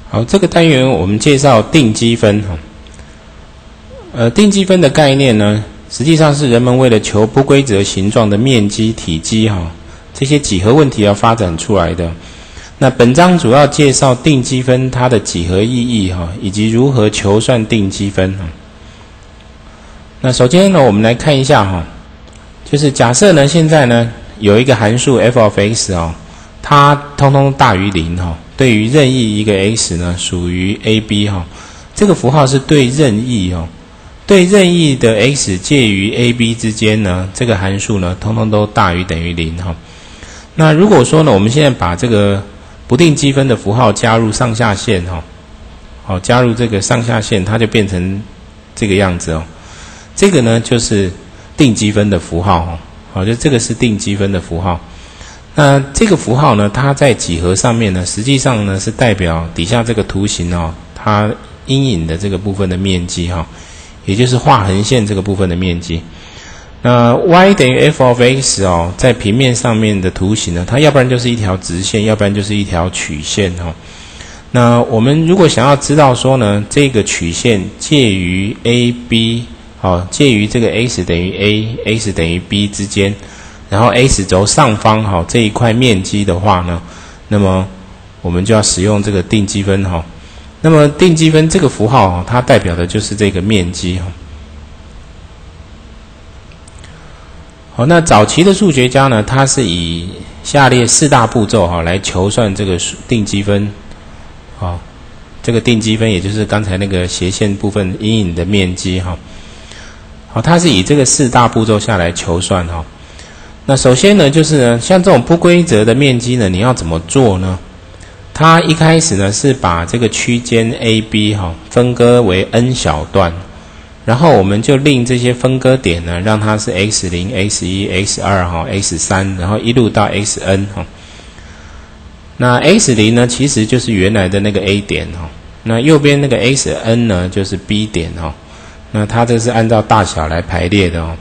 好，这个单元我们介绍定积分定积分的概念呢，实际上是人们为了求不规则形状的面积、体积这些几何问题而发展出来的。那本章主要介绍定积分它的几何意义以及如何求算定积分那首先呢，我们来看一下就是假设呢，现在呢有一个函数 f of x 它通通大于0对于任意一个 x 呢属于 ab 这个符号是对任意对任意的 x 介于 ab 之间呢，这个函数呢通通都大于等于0那如果说呢，我们现在把这个不定积分的符号加入上下限加入这个上下限，它就变成这个样子这个呢就是定积分的符号就这个是定积分的符号。那这个符号呢，它在几何上面呢，实际上呢是代表底下这个图形它阴影的这个部分的面积也就是画横线这个部分的面积。那 y 等于 f of x 在平面上面的图形呢，它要不然就是一条直线，要不然就是一条曲线那我们如果想要知道说呢，这个曲线介于 AB 介于这个 x 等于 a、x 等于 b 之间，然后 x 轴上方这一块面积的话呢，那么我们就要使用这个定积分那么定积分这个符号它代表的就是这个面积好，那早期的数学家呢，他是以下列4大步骤来求算这个定积分这个定积分也就是刚才那个斜线部分阴影的面积好，它是以这个4大步骤下来求算那首先呢，就是呢，像这种不规则的面积呢，你要怎么做呢？它一开始呢是把这个区间 AB 分割为 n 小段，然后我们就令这些分割点呢，让它是 x0、x1、x2、x3，然后一路到 xn 那 x0 呢，其实就是原来的那个 A 点那右边那个 xn 呢，就是 B 点那它这是按照大小来排列的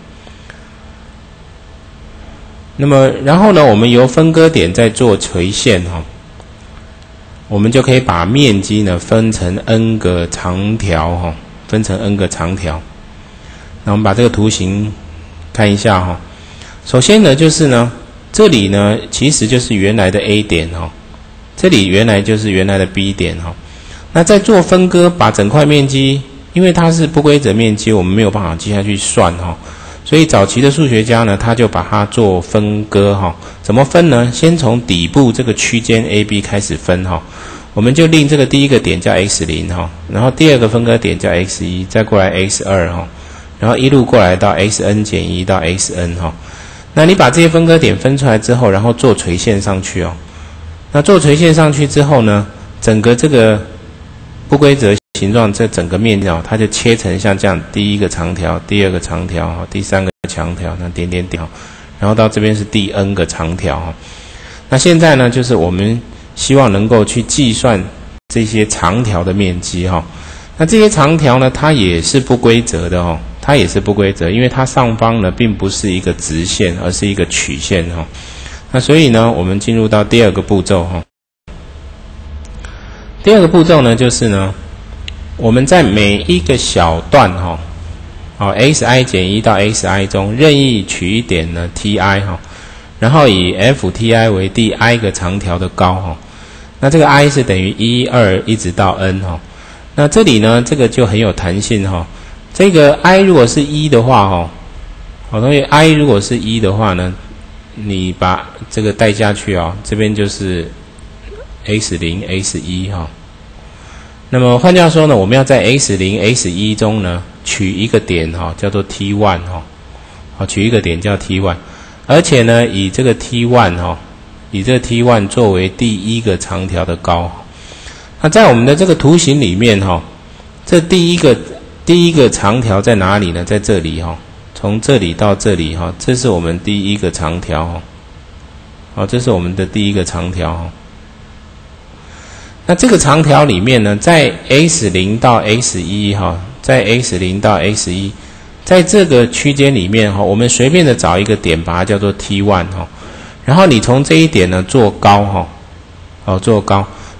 那么然后呢，我们由分割点再做垂线我们就可以把面积呢分成 n 个长条分成 n 个长条。那我们把这个图形看一下首先呢，就是呢，这里呢其实就是原来的 A 点这里原来就是原来的 B 点那在做分割，把整块面积，因为它是不规则面积，我们没有办法接下去算所以早期的数学家呢，他就把它做分割怎么分呢？先从底部这个区间 AB 开始分我们就令这个第一个点叫 x0 然后第二个分割点叫 x1， 再过来 x2 然后一路过来到 xn 减1到 xn 那你把这些分割点分出来之后，然后做垂线上去那做垂线上去之后呢，整个这个不规则形状这整个面积它就切成像这样，第一个长条，第二个长条，第三个长条，那点点点然后到这边是第 n 个长条那现在呢，就是我们希望能够去计算这些长条的面积那这些长条呢，它也是不规则的它也是不规则，因为它上方呢并不是一个直线，而是一个曲线那所以呢，我们进入到第二个步骤第二个步骤呢，就是呢，我们在每一个小段xi 减1到 xi 中任意取一点呢 ti 然后以 fti 为第 i 个长条的高那这个 i 是等于1、2一直到 n 那这里呢，这个就很有弹性这个 i 如果是1的话好同学 i 如果是1的话呢，你把这个带下去这边就是 x0、x1 那么换句话说呢，我们要在 x0、x1 中呢取一个点叫做 t1 取一个点叫 t1， 而且呢以这个 t1 以这个 t1 作为第一个长条的高。那在我们的这个图形里面这第一个长条在哪里呢？在这里从这里到这里这是我们第一个长条这是我们的第一个长条那这个长条里面呢，在 x0 到 x1 在 x0 到 x1 在这个区间里面我们随便的找一个点，把它叫做 t1 然后你从这一点呢做高做高，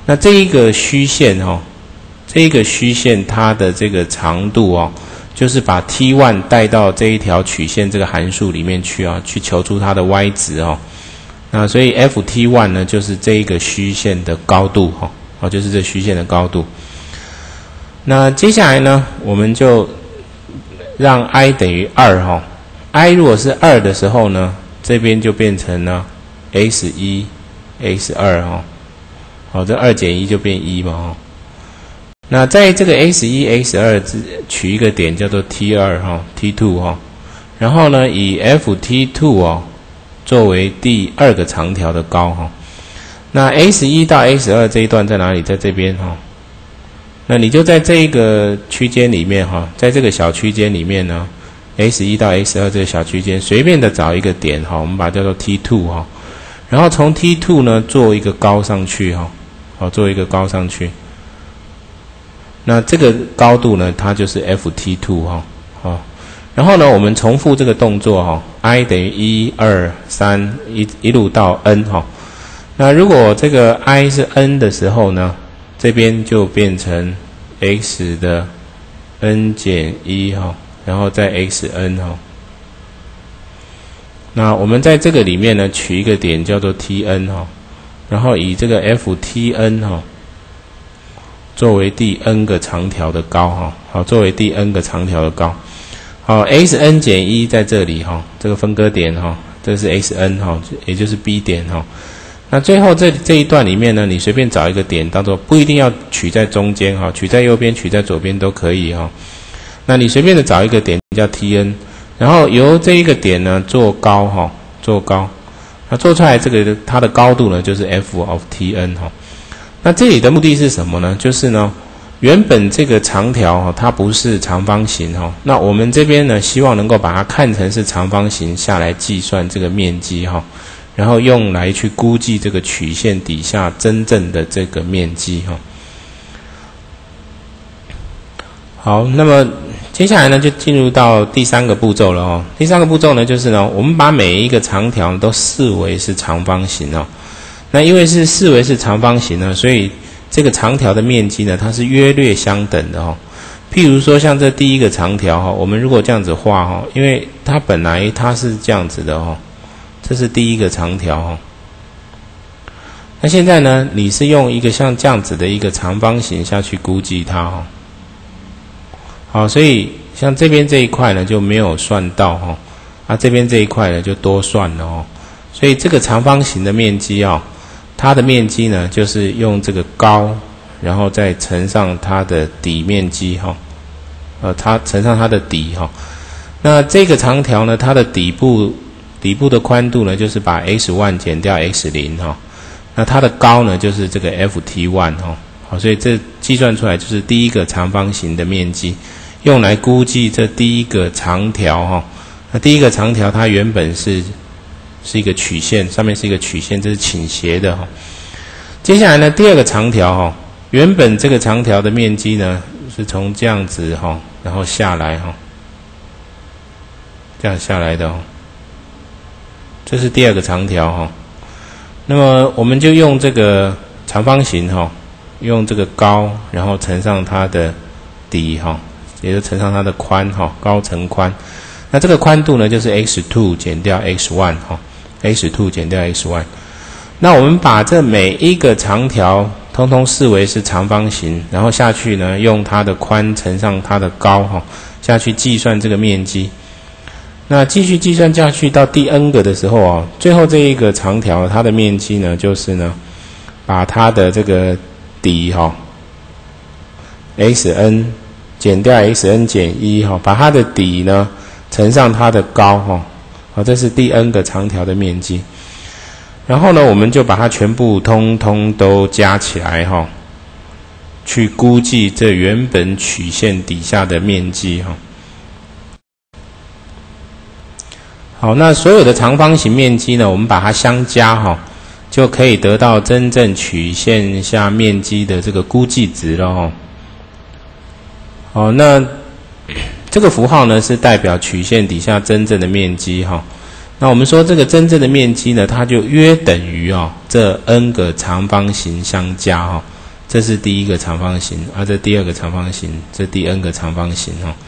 那这一个虚线这一个虚线它的这个长度就是把 T1 带到这一条曲线这个函数里面去去求出它的 y 值那所以 ft1 呢就是这一个虚线的高度就是这虚线的高度。那接下来呢，我们就让 i 等于2i 如果是2的时候呢，这边就变成了 x1 x2这2减1就变1嘛那在这个 x1 x2 取一个点叫做 T2 T2 然后呢以 ft2 作为第2个长条的高那 x1 到 x2 这一段在哪里？在这边那你就在这一个区间里面在这个小区间里面呢 x1 到 x2 这个小区间随便的找一个点我们把它叫做 T2 然后从 T2 呢做一个高上去做一个高上去。那这个高度呢它就是 ft2 然后呢我们重复这个动作i 等于1 2 3一路到 n 那如果这个 i 是 n 的时候呢，这边就变成 x 的 n 减1然后再 xn 那我们在这个里面呢取一个点叫做 tn 然后以这个 ftn 作为第 n 个长条的高作为第 n 个长条的高xn 减1在这里这个分割点这是 xn 也就是 B 点那最后这一段里面呢，你随便找一个点当做不一定要取在中间取在右边取在左边都可以那你随便的找一个点叫 tn 然后由这一个点呢做高做高那做出来这个它的高度呢就是 f of tn那这里的目的是什么呢？就是呢原本这个长条它不是长方形那我们这边呢希望能够把它看成是长方形下来计算这个面积然后用来去估计这个曲线底下真正的这个面积好，那么接下来呢就进入到第3个步骤了第3个步骤呢就是呢我们把每一个长条都视为是长方形那因为是视为是长方形呢，所以这个长条的面积呢它是约略相等的譬如说像这第一个长条我们如果这样子画因为它本来它是这样子的这是第一个长条那现在呢你是用一个像这样子的一个长方形下去估计它好，所以像这边这一块呢就没有算到这边这一块呢就多算了所以这个长方形的面积它的面积呢就是用这个高然后再乘上它的底面积它乘上它的底那这个长条呢它的底部的宽度呢就是把 x1 减掉 x0 那它的高呢就是这个 ft1 好，所以这计算出来就是第一个长方形的面积，用来估计这第一个长条那第一个长条它原本是一个曲线，上面是一个曲线，这是倾斜的接下来呢第2个长条原本这个长条的面积呢是从这样子然后下来这样下来的这是第2个长条那么我们就用这个长方形用这个高然后乘上它的底也就乘上它的宽高乘宽，那这个宽度呢就是 x2 减掉 x1 x2 减掉 x1。那我们把这每一个长条通通视为是长方形，然后下去呢用它的宽乘上它的高下去计算这个面积。那继续计算下去到第 n 个的时候最后这一个长条它的面积呢就是呢把它的这个底xn 减掉 xn 减1把它的底呢乘上它的高这是第 n 个长条的面积。然后呢我们就把它全部通通都加起来去估计这原本曲线底下的面积好，那所有的长方形面积呢我们把它相加就可以得到真正曲线下面积的这个估计值了好，那这个符号呢是代表曲线底下真正的面积那我们说这个真正的面积呢它就约等于这 n 个长方形相加这是第一个长方形，这第二个长方形，这第 n 个长方形哈。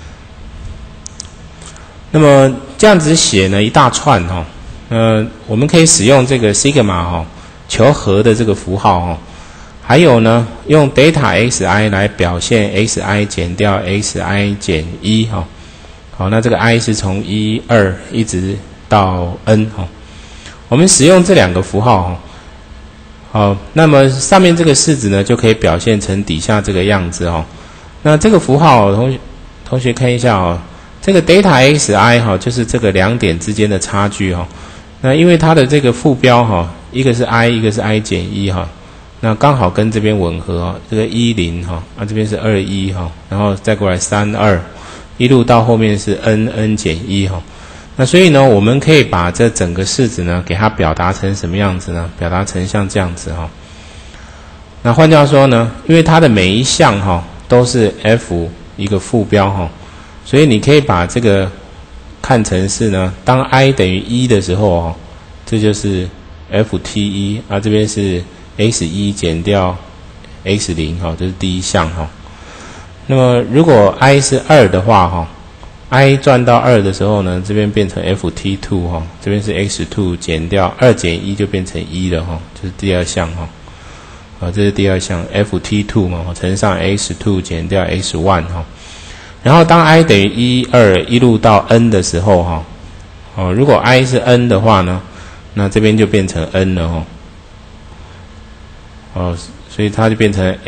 那么这样子写呢，一大串哈，我们可以使用这个 sigma 哈，求和的这个符号哈，还有呢，用 delta xi 来表现 xi 减掉 xi 减1哈。好，那这个 i 是从1、2一直到 n 哈。我们使用这两个符号哈。好，那么上面这个式子呢，就可以表现成底下这个样子哦。那这个符号，同学看一下哦，这个 delta xi 哈，就是这个两点之间的差距哈。那因为它的这个副标哈，一个是 i， 一个是 i 减1哈，那刚好跟这边吻合哦。这个10哈，这边是21哈，然后再过来32，一路到后面是 n 减1哈。那所以呢，我们可以把这整个式子呢，给它表达成什么样子呢？表达成像这样子哈。那换句话说呢，因为它的每一项哈都是 f 一个副标哈，所以你可以把这个看成是呢，当 i 等于1的时候哦，这就是 ft1 这边是 x1 减掉 x0哈，这是第一项哈。那么如果 i 是2的话哈。i 转到2的时候呢，这边变成 ft2 哈，这边是 x2 减掉2减1就变成1了哈，这是第二项哈，这是第二项 ft2 嘛，乘上 x2 减掉 x1 哈，然后当 i 等于1、2一路到 n 的时候哈，如果 i 是 n 的话呢，那这边就变成 n 了哈，所以它就变成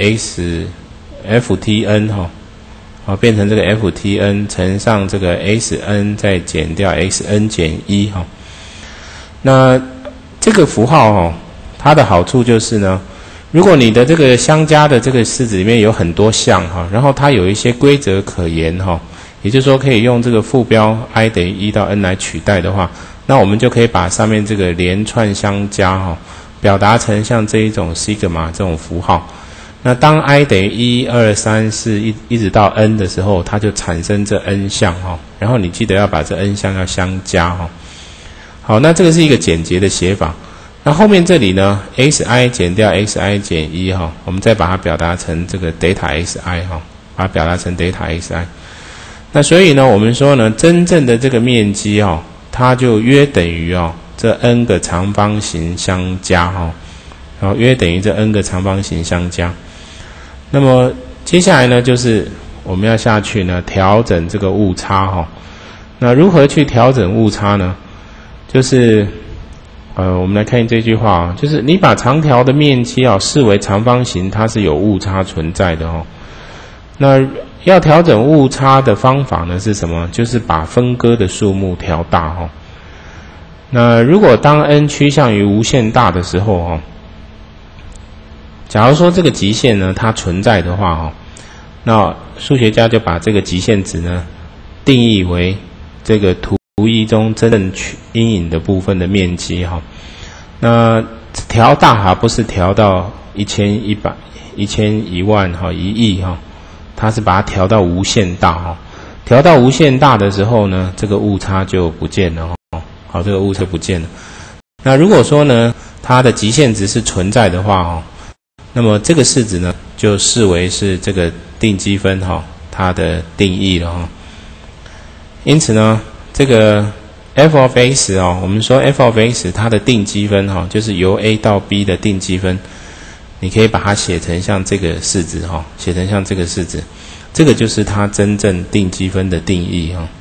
ftn 哈。变成这个 ftn 乘上这个 xn 再减掉 xn 减1哈。那这个符号哈，它的好处就是呢，如果你的这个相加的这个式子里面有很多项哈，然后它有一些规则可言哈，也就是说可以用这个副标 i 等于1到 n 来取代的话，那我们就可以把上面这个连串相加哈，表达成像这一种 sigma 这种符号。那当 i 等于1、2、3、4一直到 n 的时候，它就产生这 n 项哈，然后你记得要把这 n 项要相加哈。好，那这个是一个简洁的写法。那后面这里呢 ，xi 减掉 xi 减1哈，我们再把它表达成这个 delta xi 哈，把它表达成 delta xi。那所以呢，我们说呢，真正的这个面积哈，它就约等于这 n 个长方形相加哈，约等于这 n 个长方形相加。那么接下来呢，就是我们要下去呢调整这个误差哈。那如何去调整误差呢？就是我们来看这句话就是你把长条的面积视为长方形，它是有误差存在的哦。那要调整误差的方法呢是什么？就是把分割的数目调大哈。那如果当 n 趋向于无限大的时候假如说这个极限呢它存在的话那数学家就把这个极限值呢定义为这个图一中真正阴影的部分的面积那调大不是调到1100、1000、10000、1亿它是把它调到无限大调到无限大的时候呢，这个误差就不见了这个误差不见了。那如果说呢它的极限值是存在的话那么这个式子呢，就视为是这个定积分它的定义了因此呢，这个 f of x 我们说 f of x 它的定积分就是由 a 到 b 的定积分，你可以把它写成像这个式子这个就是它真正定积分的定义